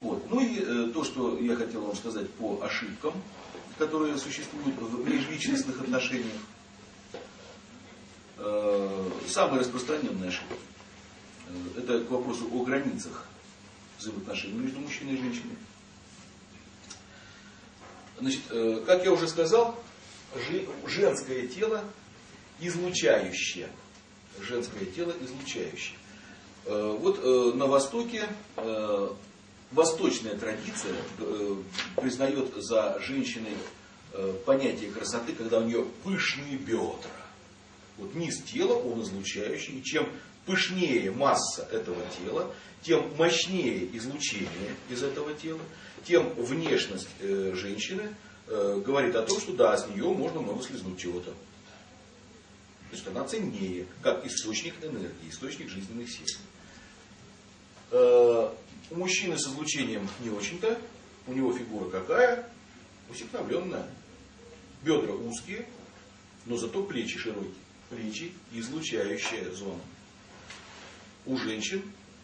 Вот. Ну и то, что я хотел вам сказать по ошибкам, которые существуют в межличностных отношениях. Самая распространенная ошибка – это к вопросу о границах взаимоотношений между мужчиной и женщиной. Значит, как я уже сказал, женское тело излучающее. Женское тело излучающее. Вот на Востоке восточная традиция признает за женщиной понятие красоты, когда у нее пышные бедра. Вот низ тела, он излучающий. И чем пышнее масса этого тела, тем мощнее излучение из этого тела, тем внешность женщины говорит о том, что да, с нее можно много слизнуть чего-то. То есть она ценнее, как источник энергии, источник жизненных сил. У мужчины с излучением не очень-то. У него фигура какая? Усекновленная. Бедра узкие, но зато плечи широкие. Плечи излучающая зона. У женщин,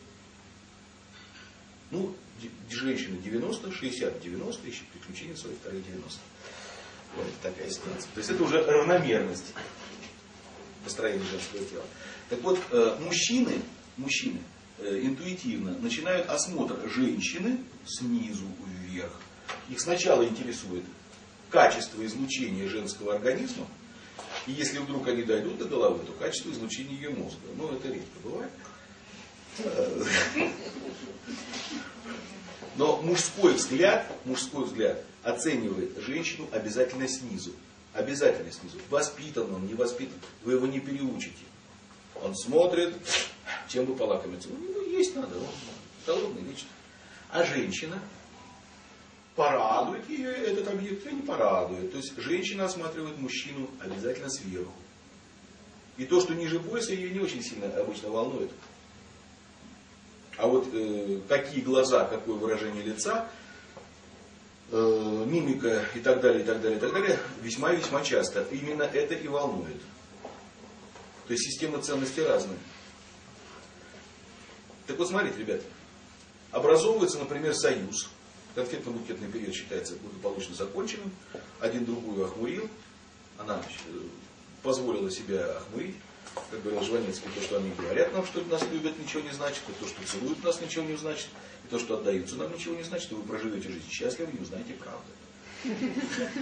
ну, женщины 90, 60, 90, ищет приключения своих вторых 90. Вот такая ситуация. То есть это уже равномерность построения женского тела. Так вот, мужчины интуитивно начинают осмотр женщины снизу вверх. Их сначала интересует качество излучения женского организма, и если вдруг они дойдут до головы, то качество излучения ее мозга. Но это редко бывает. Но мужской взгляд оценивает женщину обязательно снизу. Обязательно снизу. Воспитан он, не воспитан. Вы его не переучите. Он смотрит, чем бы полакомиться. У него есть надо, он голодный вечно. А женщина порадует ее этот объект или не порадует. То есть женщина осматривает мужчину обязательно сверху. И то, что ниже пояса, ее не очень сильно обычно волнует. А вот какие глаза, какое выражение лица, мимика и так далее, весьма и весьма часто. Именно это и волнует. То есть система ценностей разная. Так вот, смотрите, ребята. Образовывается, например, союз. Конфетно-букетный период считается благополучно законченным. Один другую охмурил. Она позволила себя охмурить. Как говорил Жванецкий, то, что они говорят нам, что нас любят, ничего не значит. И то, что целуют нас, ничего не значит. И то, что отдаются нам, ничего не значит. И вы проживете жизнь счастливо, не узнаете правды.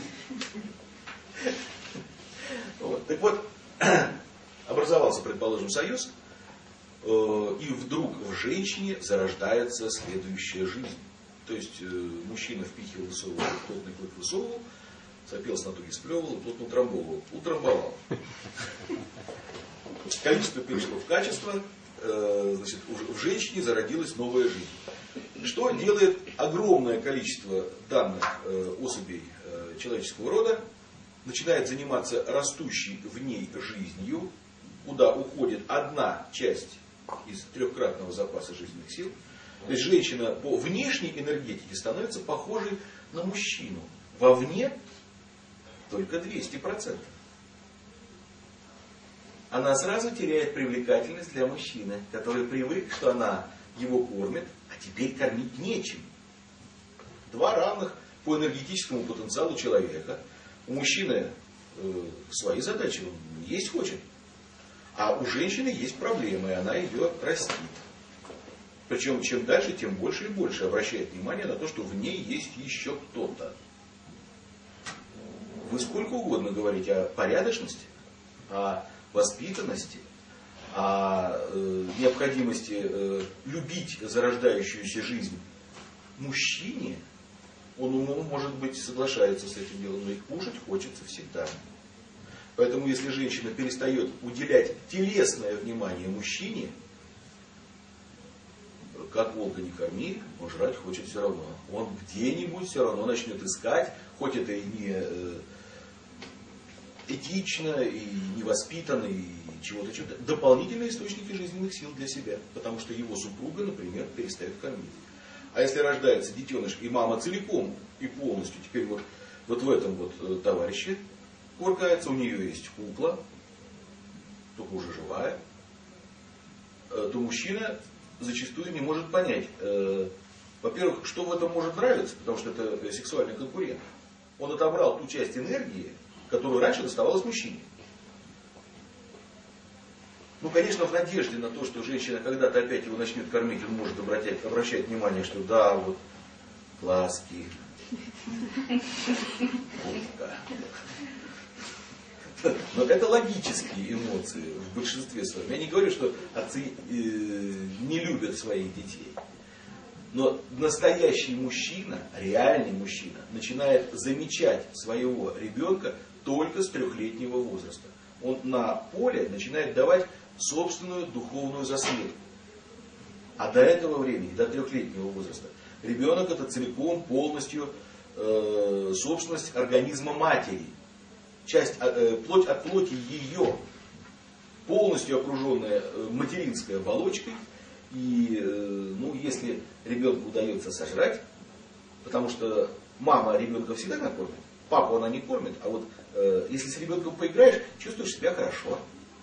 Так вот, образовался, предположим, союз. И вдруг в женщине зарождается следующая жизнь. То есть мужчина впихивал, высовывал, плотный клык высовывал, сопел с натуги, сплевывал и плотно утрамбовывал. Утрамбовал. Количество перешло в качество, значит, в женщине зародилась новая жизнь. Что делает огромное количество данных особей человеческого рода? Начинает заниматься растущей в ней жизнью, куда уходит одна часть из трехкратного запаса жизненных сил. То есть женщина по внешней энергетике становится похожей на мужчину. Вовне только 200%. Она сразу теряет привлекательность для мужчины, который привык, что она его кормит, а теперь кормить нечем. Два равных по энергетическому потенциалу человека. У мужчины свои задачи, он есть хочет. А у женщины есть проблемы, и она ее растит. Причем чем дальше, тем больше и больше обращает внимание на то, что в ней есть еще кто-то. Вы сколько угодно говорите о порядочности, о воспитанности, о необходимости любить зарождающуюся жизнь. Мужчине, он умом, может быть, соглашается с этим делом, но и кушать хочется всегда. Поэтому, если женщина перестает уделять телесное внимание мужчине, как волка не корми, он жрать хочет все равно. Он где-нибудь все равно начнет искать, хоть это и не этично, и невоспитанно, и чего-то, дополнительные источники жизненных сил для себя. Потому что его супруга, например, перестает кормить. А если рождается детеныш, и мама целиком и полностью теперь вот в этом вот товарище куркается, у нее есть кукла, только уже живая, то мужчина зачастую не может понять, Во-первых, что в этом может нравиться, потому что это сексуальный конкурент. Он отобрал ту часть энергии, которую раньше доставалась мужчине. Ну, конечно, в надежде на то, что женщина когда-то опять его начнет кормить, он может обращать внимание, что да, вот, ласки, но это логические эмоции в большинстве своем. Я не говорю, что отцы не любят своих детей. Но настоящий мужчина, реальный мужчина, начинает замечать своего ребенка только с 3-летнего возраста. Он на поле начинает давать собственную духовную засветку. А до этого времени, до 3-летнего возраста, ребенок это целиком, полностью собственность организма матери. Плоть от плоти ее, полностью окруженная материнской оболочкой. И ну, если ребенку удается сожрать, потому что мама ребенка всегда накормит, папу она не кормит, а вот если с ребенком поиграешь, чувствуешь себя хорошо.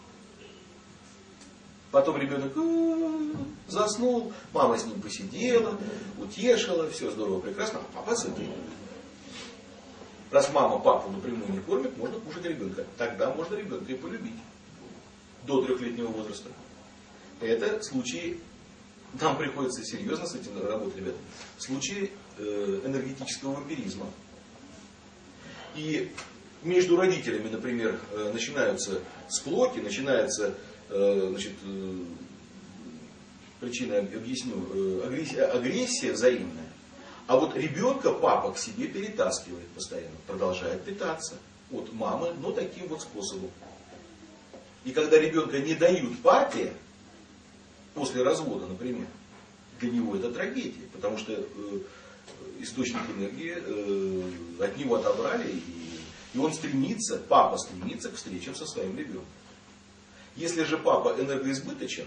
Потом ребенок заснул, мама с ним посидела, утешила, все здорово, прекрасно, а папа сытый. Раз мама папу напрямую не кормит, можно кушать ребенка. Тогда можно ребенка и полюбить. До 3-летнего возраста. Это случаи, нам приходится серьезно с этим работать, ребята, случаи энергетического вампиризма. И между родителями, например, начинаются склоки, начинается, причина объясню, агрессия взаимная. А вот ребенка папа к себе перетаскивает постоянно, продолжает питаться от мамы, но таким вот способом. И когда ребенка не дают папе, после развода, например, для него это трагедия, потому что источник энергии от него отобрали, и он стремится, папа стремится к встречам со своим ребенком. Если же папа энергоизбыточен,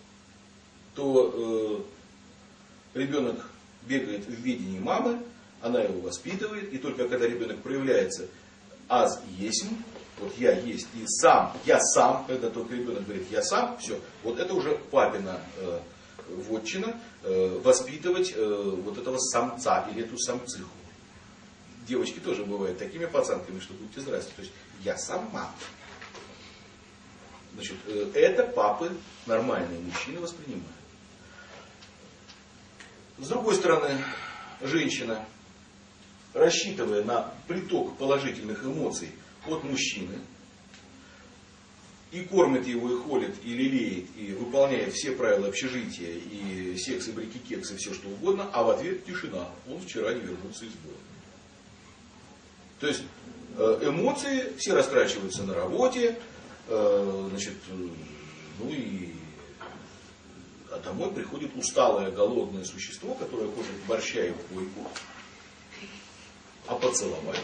то ребенок бегает в ведении мамы, она его воспитывает, и только когда ребенок проявляется аз есмь, вот я есть и сам, я сам, когда только ребенок говорит я сам, все, вот это уже папина вотчина, воспитывать вот этого самца или эту самциху. Девочки тоже бывают такими пацанками, что будьте здрасте, то есть я сама. Значит, это папы нормальные мужчины воспринимают. С другой стороны, женщина, рассчитывая на приток положительных эмоций от мужчины, и кормит его, и холит, и лелеет, и выполняет все правила общежития, и секс, и брики-кекс, и все что угодно, а в ответ тишина. Он вчера не вернулся из боя. То есть эмоции все растрачиваются на работе, значит, ну и а домой приходит усталое, голодное существо, которое хочет борща и койку, а поцеловать.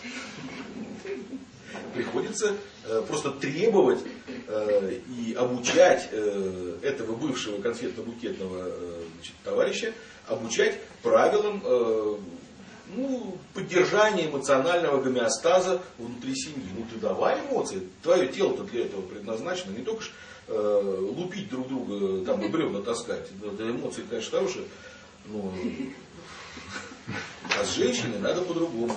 Приходится просто требовать и обучать этого бывшего конфетно-букетного товарища, обучать правилам поддержания эмоционального гомеостаза внутри семьи. Ну ты давай эмоции, твое тело-то для этого предназначено, не только лупить друг друга там, и бревна таскать. Да, эмоции, конечно, хорошие, но а с женщиной надо по-другому.